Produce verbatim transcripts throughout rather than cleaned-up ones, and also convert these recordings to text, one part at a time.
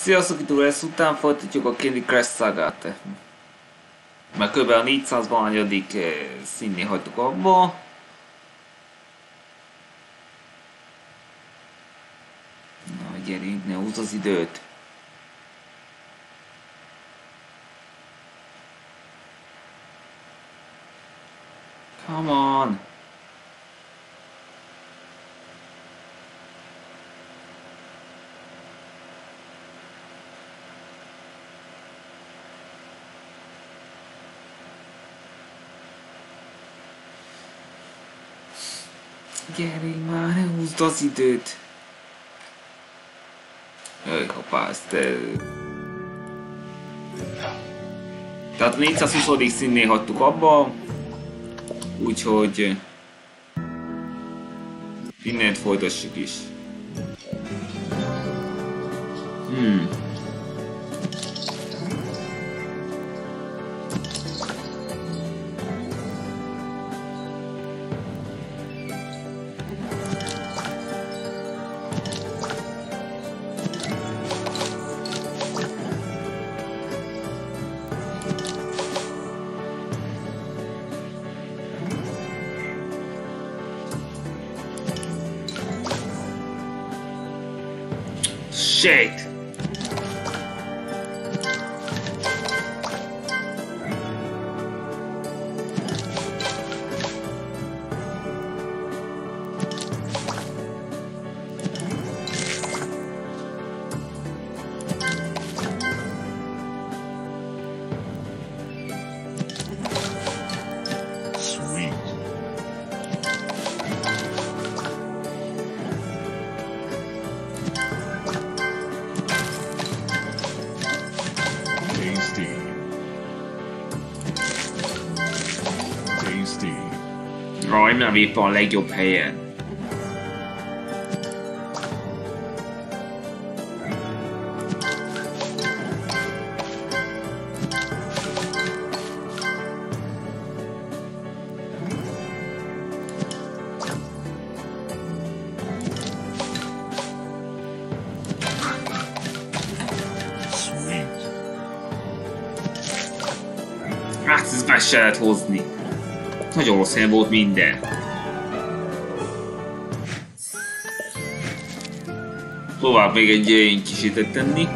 Sziasztok, itt lesz után folytatjuk a Candy Crush Sagát. Mert kb. A négyszázvalahanyadik színnél hagytuk abba. Na gyerünk, ne húzd az időt. Come on! Gyerünk már, ne húzd az időt! Jaj, hoppá, ezt... Tehát a négyszázhuszadik színnél hagytuk abba. Úgyhogy... innent folytassuk is. Hmm. Shit! Raj, nem éppen a legjobb helyen. Hát ezt be se lehet hozni. Nagyon rossz helyen volt minden. Tovább még egy ilyen kicsit tenni.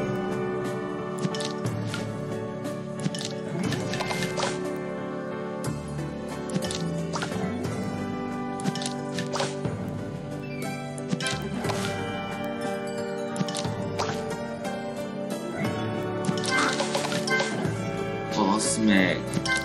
Basz meg!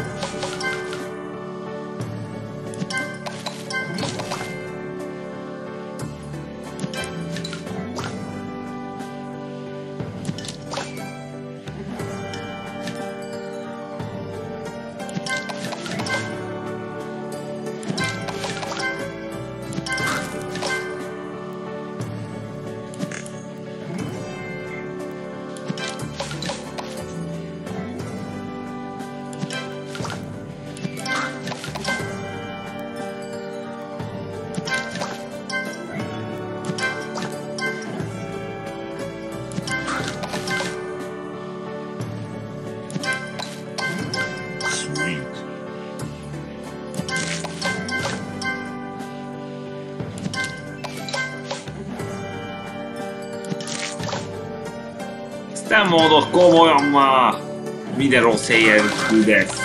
Nem mondod komolyan már! Minden rossz helyen küldesz.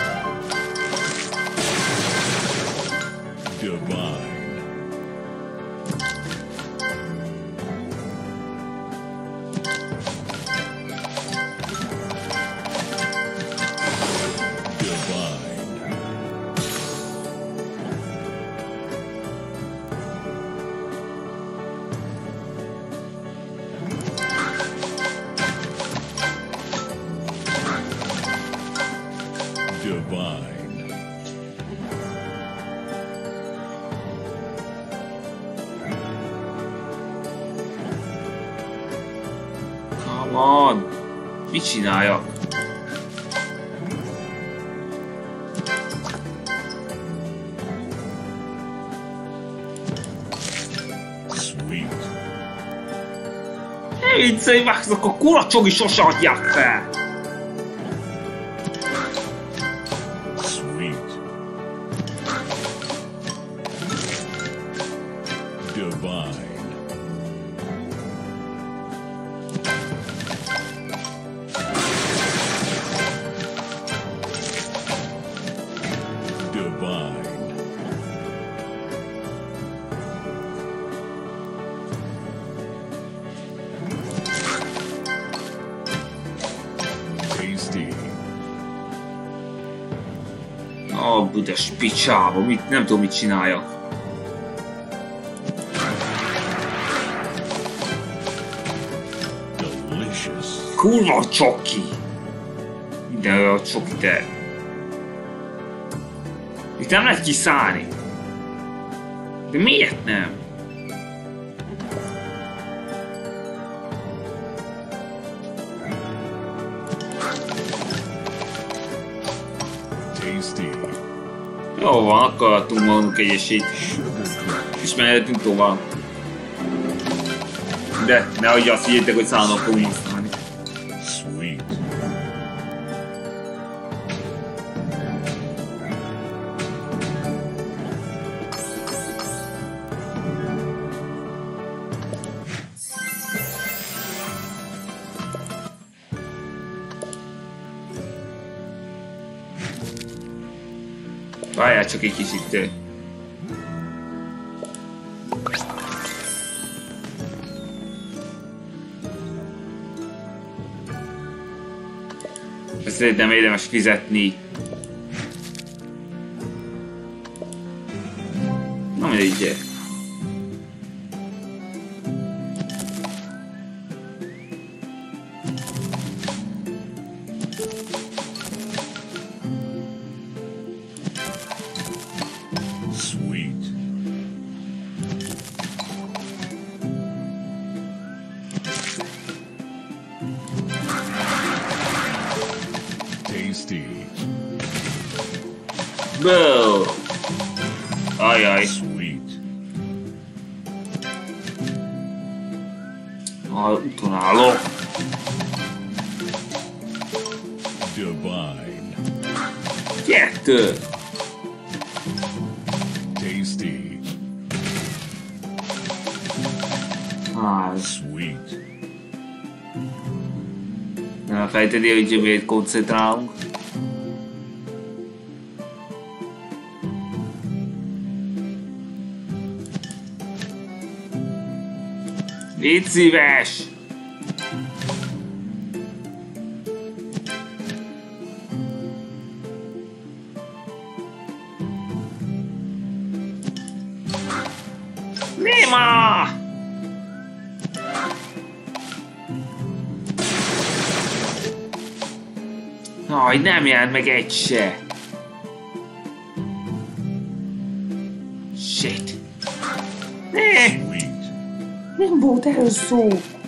Come on! Mit csináljak? viccelj már, azok a kuracsok sose adják fel! Sweet. Divine. Divine. Tasty. Ó, büdös picsába, mit, nem tudom mit csináljak. Delicious. Kurva csoki! Ide a csoki te. Itt nem lehet kiszállni. De miért nem? Tasty. Jó van, akkor adtunk magunknak egy esélyt. És mehetünk tovább. De nehogy azt higgyétek, hogy szállnak fogunk használni. Sweet. Várjál csak egy kicsit. Szerintem érdemes fizetni. Na mindegy. Sweet. Tasty. Boo! Ajaj. Sweet. A úton állok. Divine. Kettő. Tasty. Ház. Sweet. Nem fejteni, hogy miért koncentrálunk. Légy szíves! Néma! Aj, nem jelent meg egy se. Shit. Ne! Sweet. Nem volt erről szó.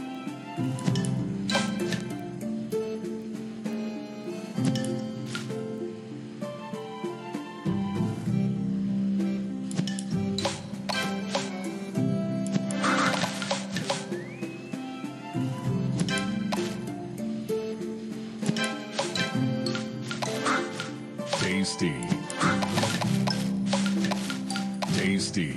Tasty. Tasty.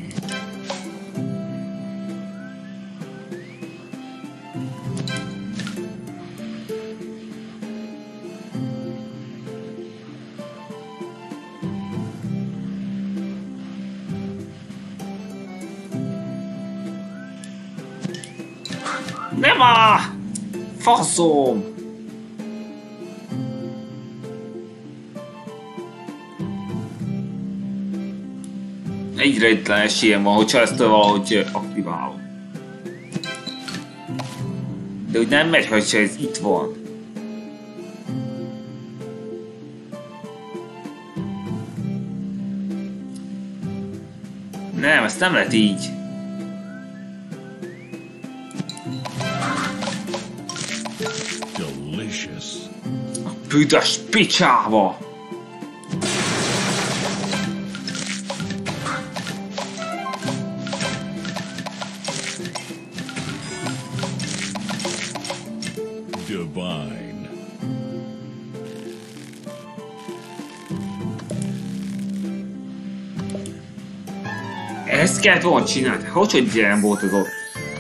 Nem á! Faszom! Egyre egyetlen esélyem van, hogyha ezt valahogy aktiválom. De úgy nem megy, hogyha ez itt van. Nem, ezt nem lehet így. Delicious. A büdös picsába! Divine. Ezt kellett volna csinálni. Hogy, hogy ilyen volt az ott?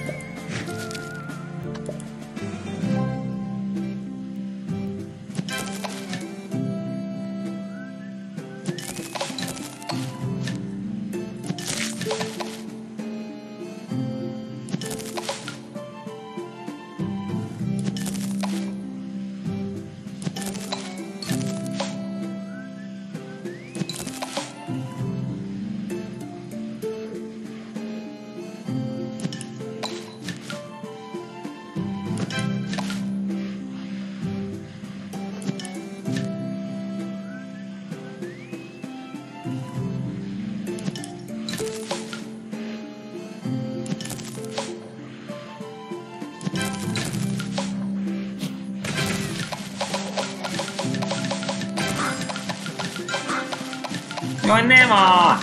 Jaj, nem a!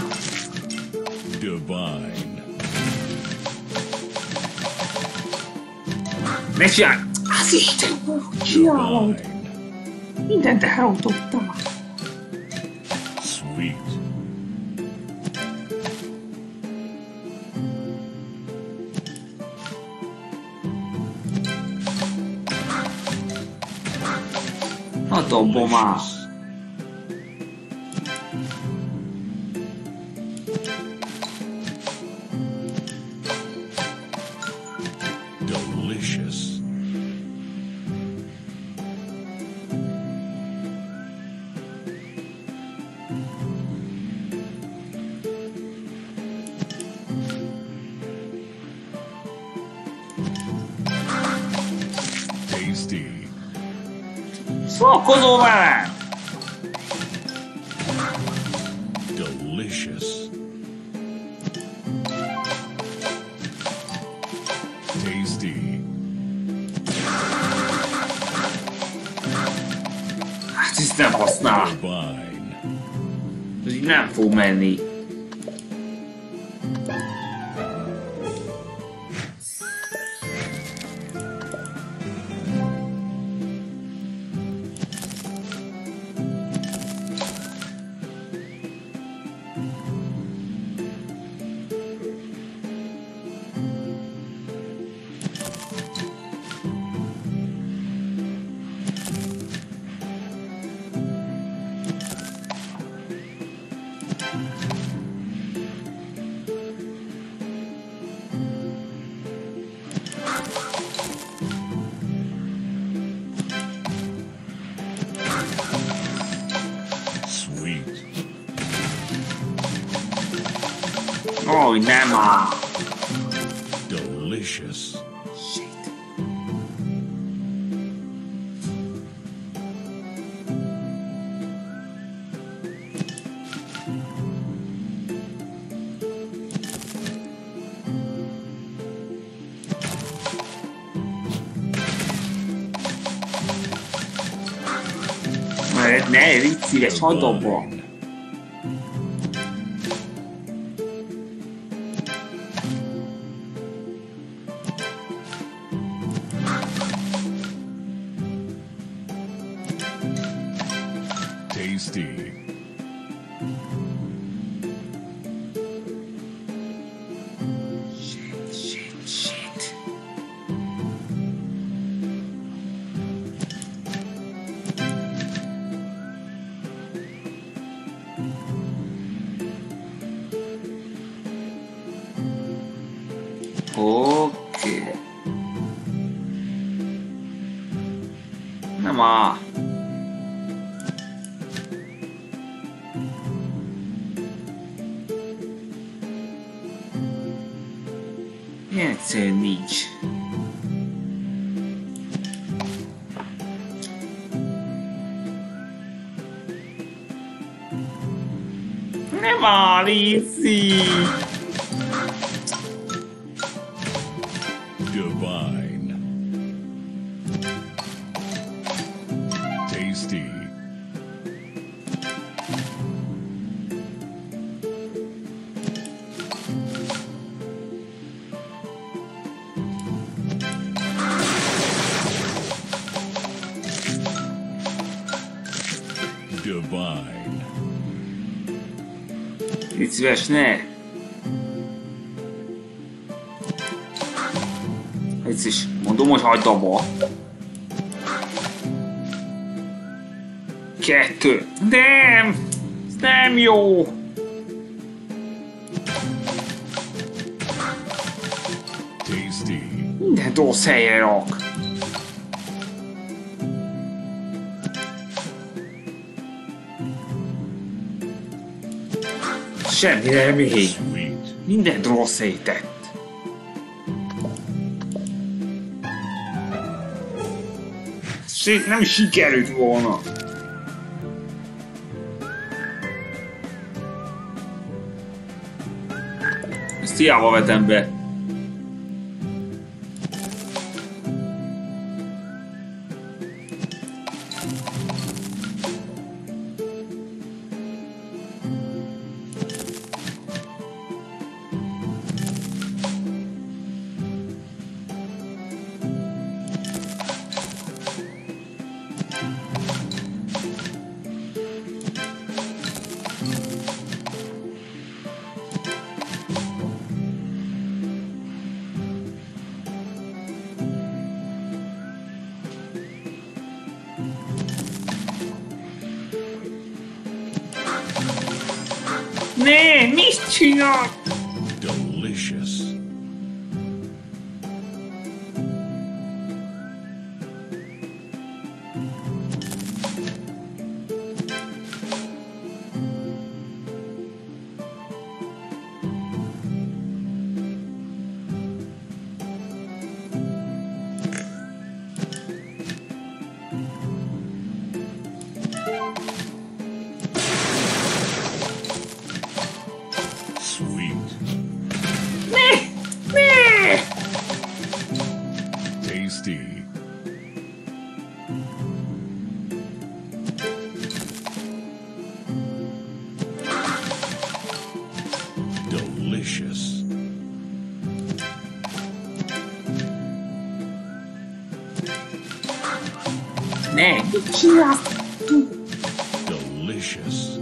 Divine. Ne csinálj! Az Isten csinálod! Divine. Mindent elrontottam! Sweet. Na dobom már! Delicious. Tasty. Szórakozol vele! Delicious. Tasty. Hát ezt nem használ! Divine. Ez így nem fog menni. Sweet. Ó, nem már! Delicious. Shit. Ne, ne, légy szíves, hagyd abba! Divine. Tasty. Shit, shit, shit. Oké. Nem már. Ilyen egyszerű nincs. Nem már, Lizzy! Divine. Tasty. Divine. Légy szíves, ne! Légy is, mondom, hogy hagyd abba. Kettő. Nem! Ez nem jó! Tasty. Mindent rossz helyre rak. Semmi remény. Sweet. Mindent rossz helyre tett. Nem sikerült volna. Ezt hiába vetem be. Ne, mit csinál? Delicious. Sweet. Ne, ne! Tasty. Delicious. Ne, mit csinálsz? Delicious.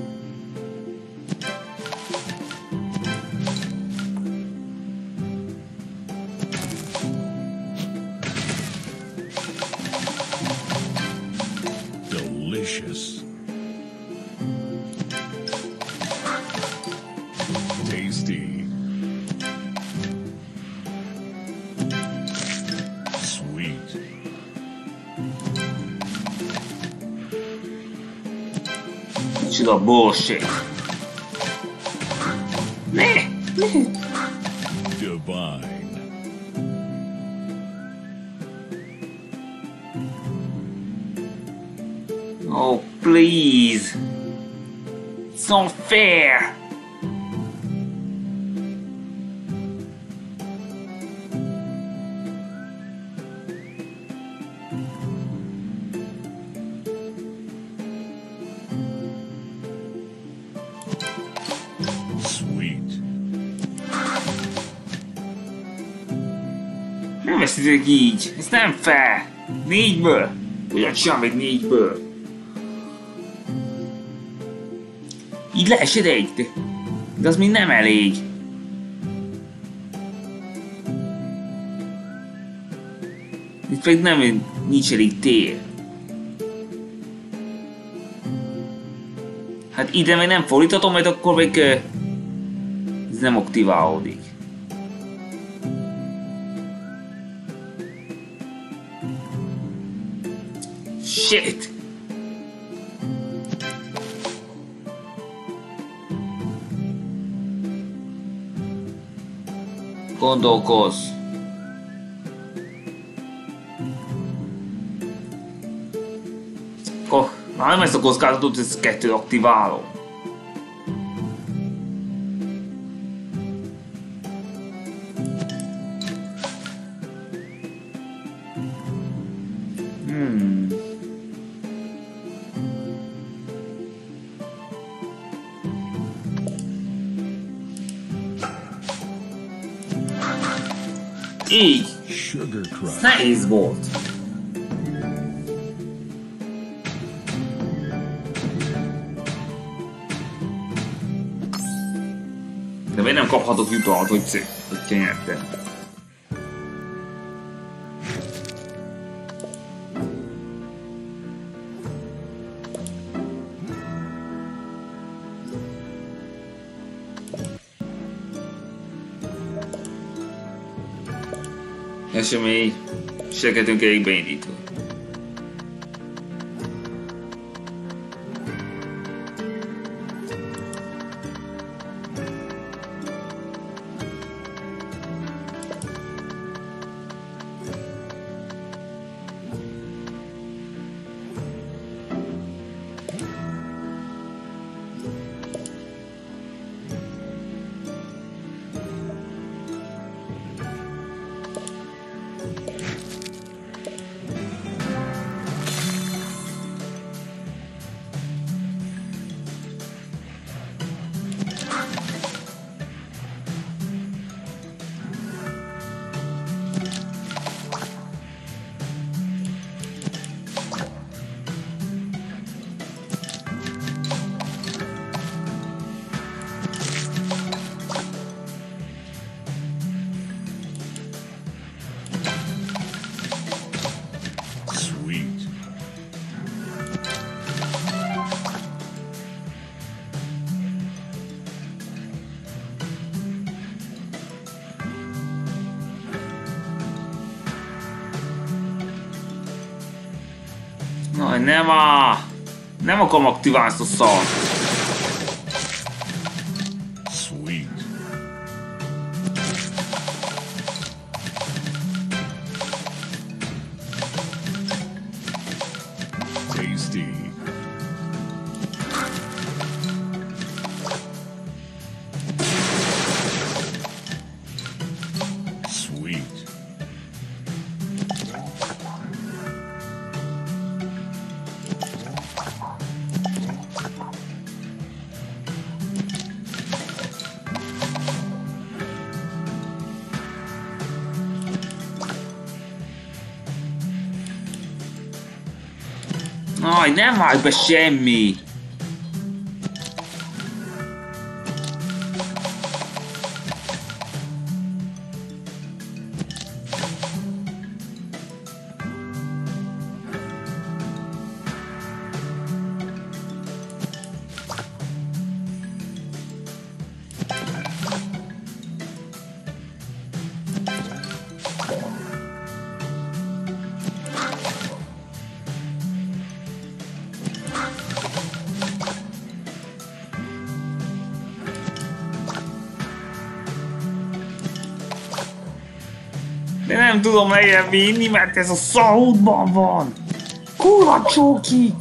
Delicious. Tasty. Sweet. Micsoda bullshit. Ne, ne. Divine. Oh, please. It's not fair. Sweet. Nem veszitek így. Ez nem fair. Négyből. Ugyan csinál még négyből. Így leesed egy. De az még nem elég. Itt pedig nem nincs elég tér. Hát ide meg nem fordíthatom, mert akkor még uh, ez nem aktiválódik. Shit! Gondolkozz. Akkor már nem ezt a kockázatot, ez kettő aktiválom. Hmm. Így. Sugar crush. Nehéz volt. De miért nem kaphatok jutalmat, hogy szép, hogy nyertem? Esemény, segítünk elég beindítva. Na, nem a... Nem akarom aktiválni ezt a szart. Sweet. Tasty. Sweet. Aj, nem vág be semmi! De nem tudom lejjebb vinni, mert ez a szarútban van! Kurva csóki!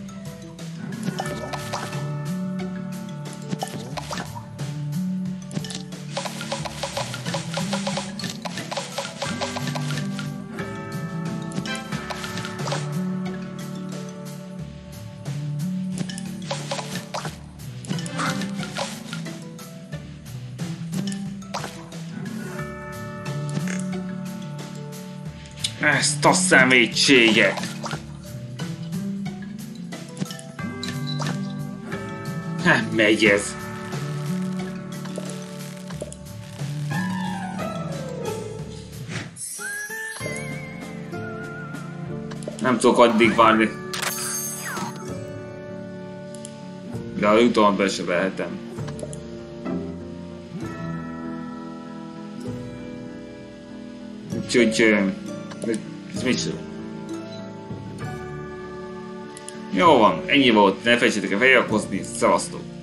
Ezt a szemétséget! Nem megy ez! Nem tudok addig várni. De a jutalmat be se vehetem. Úgyhogy... Ez micsoda? Jó van, ennyi volt, ne felejtsétek el feliratkozni, szevasztok!